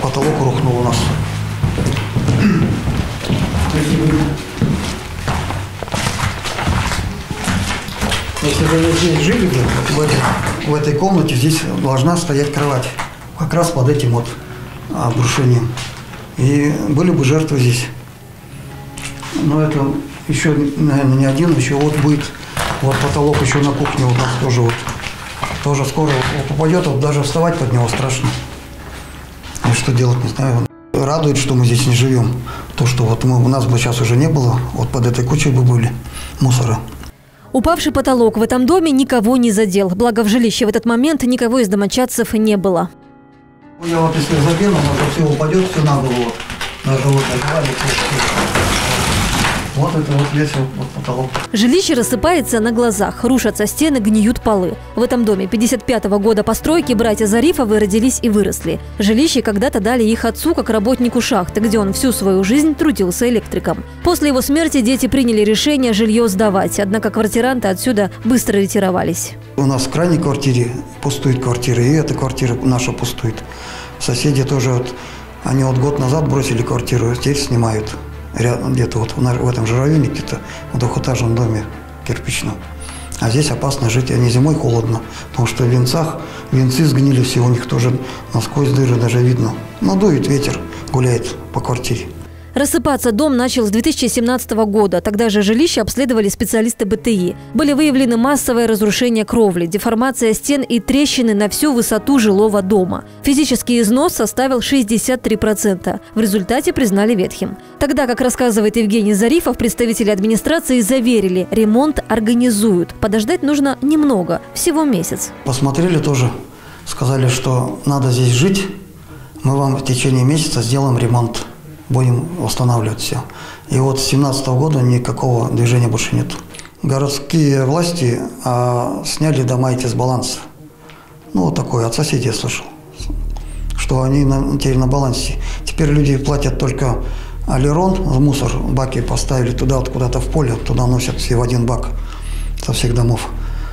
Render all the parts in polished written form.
потолок рухнул у нас. Если бы здесь жили бы, в этой комнате, здесь должна стоять кровать. Как раз под этим вот обрушением. И были бы жертвы здесь. Но это еще, наверное, не один, еще вот будет. Вот потолок еще на кухне у нас тоже вот. Тоже скоро вот упадет, вот даже вставать под него страшно. И что делать, не знаю. Радует, что мы здесь не живем. То, что вот у нас бы сейчас уже не было, вот под этой кучей бы были мусора. Упавший потолок в этом доме никого не задел. Благо в жилище в этот момент никого из домочадцев не было. Я вот если забену, то все упадет, все на голову. Даже вот вот это вот весь вот потолок. Жилище рассыпается на глазах, рушатся стены, гниют полы. В этом доме 55-го года постройки братья Зарифовы родились и выросли. Жилище когда-то дали их отцу как работнику шахты, где он всю свою жизнь трудился электриком. После его смерти дети приняли решение жилье сдавать, однако квартиранты отсюда быстро ретировались. У нас в крайней квартире пустует квартира, и эта квартира наша пустует. Соседи тоже, вот, они вот год назад бросили квартиру, теперь снимают. Где-то вот в этом же районе, где-то в двухэтажном доме кирпичном. А здесь опасно жить, а не зимой холодно, потому что в венцах, венцы сгнили все, у них тоже насквозь дыры даже видно. Но дует ветер, гуляет по квартире. Рассыпаться дом начал с 2017 года. Тогда же жилище обследовали специалисты БТИ. Были выявлены массовое разрушение кровли, деформация стен и трещины на всю высоту жилого дома. Физический износ составил 63%. В результате признали ветхим. Тогда, как рассказывает Евгений Зарифов, представители администрации заверили, ремонт организуют. Подождать нужно немного, всего месяц. Посмотрели тоже, сказали, что надо здесь жить. Мы вам в течение месяца сделаем ремонт. Будем восстанавливать все. И вот с 2017 года никакого движения больше нет. Городские власти сняли дома эти с баланса. Ну, вот такое, от соседей я слышал, что они теперь на балансе. Теперь люди платят только алерон, мусор, баки поставили туда, вот куда-то в поле, туда носят все в один бак со всех домов.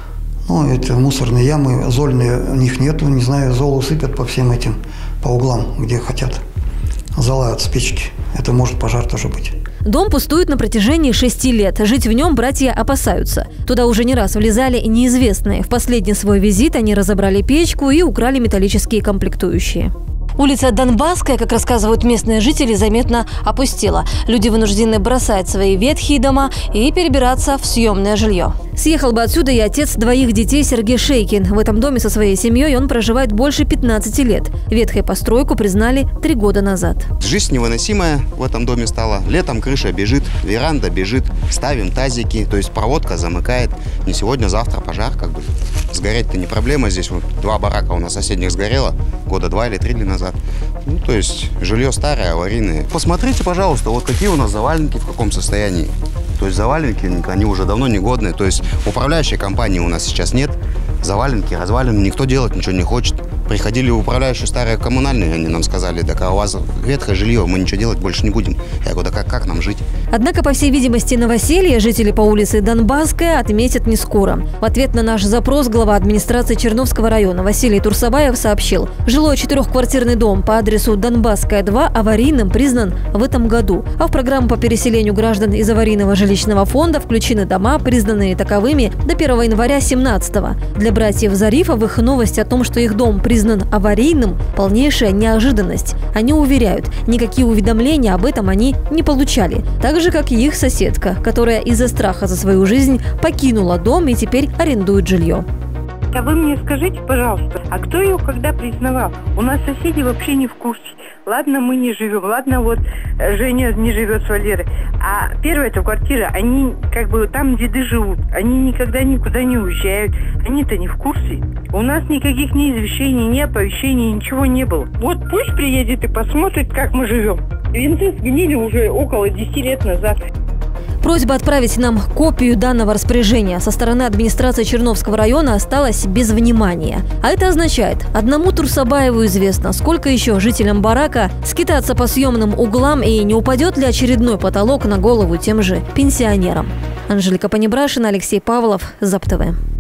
Ну, это мусорные ямы, зольные у них нету, не знаю, золу сыпят по всем этим, по углам, где хотят. Зола от спички. Это может пожар тоже быть. Дом пустует на протяжении 6 лет. Жить в нем братья опасаются. Туда уже не раз влезали неизвестные. В последний свой визит они разобрали печку и украли металлические комплектующие. Улица Донбасская, как рассказывают местные жители, заметно опустела. Люди вынуждены бросать свои ветхие дома и перебираться в съемное жилье. Съехал бы отсюда и отец двоих детей Сергей Шейкин. В этом доме со своей семьей он проживает больше 15 лет. Ветхой постройку признали 3 года назад. Жизнь невыносимая в этом доме стала. Летом крыша бежит, веранда бежит, ставим тазики, то есть проводка замыкает. Не сегодня, завтра пожар, как бы. Сгореть-то не проблема. Здесь вот 2 барака у нас соседних сгорело года 2 или 3 назад. Ну, то есть жилье старое, аварийное. Посмотрите, пожалуйста, вот какие у нас заваленки, в каком состоянии. То есть заваленки, они уже давно негодные. То есть управляющей компании у нас сейчас нет. Заваленки, развалины, никто делать ничего не хочет. Приходили в управляющие старые коммунальные, они нам сказали, так а у вас ветхое жилье, мы ничего делать больше не будем. Я говорю, да как нам жить? Однако, по всей видимости, новоселье жители по улице Донбасская отметят не скоро. В ответ на наш запрос глава администрации Черновского района Василий Турсабаев сообщил, жилой 4-квартирный дом по адресу Донбасская, 2 аварийным признан в этом году. А в программу по переселению граждан из аварийного жилищного фонда включены дома, признанные таковыми до 1 января 2017-го. Для братьев Зарифовых новость о том, что их дом признан аварийным, полнейшая неожиданность. Они уверяют, никакие уведомления об этом они не получали. Так же, как и их соседка, которая из-за страха за свою жизнь покинула дом и теперь арендует жилье. А вы мне скажите, пожалуйста, а кто ее когда признавал? У нас соседи вообще не в курсе. Ладно, мы не живем, ладно, вот Женя не живет с Валерой. А первая-то квартира, они как бы там деды живут. Они никогда никуда не уезжают. Они-то не в курсе. У нас никаких ни извещений, ни оповещений, ничего не было. Вот пусть приедет и посмотрит, как мы живем. Венцы сгнили уже около 10 лет назад. Просьба отправить нам копию данного распоряжения со стороны администрации Черновского района осталась без внимания. А это означает, одному Турсабаеву известно, сколько еще жителям барака скитаться по съемным углам и не упадет ли очередной потолок на голову тем же пенсионерам. Анжелика Понебрашина, Алексей Павлов, ЗАП ТВ.